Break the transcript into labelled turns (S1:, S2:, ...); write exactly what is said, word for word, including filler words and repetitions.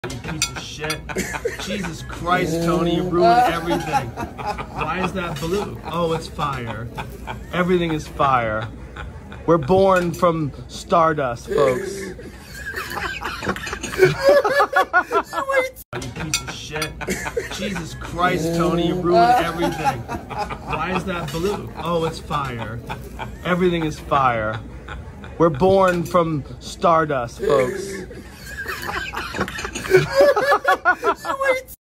S1: You piece of shit. Jesus Christ, Tony, you ruined everything. Why is that blue? Oh, it's fire. Everything is fire. We're born from stardust, folks. You piece of shit. Jesus Christ, Tony, you ruined everything. Why is that blue? Oh, it's fire. Everything is fire. We're born from stardust, folks.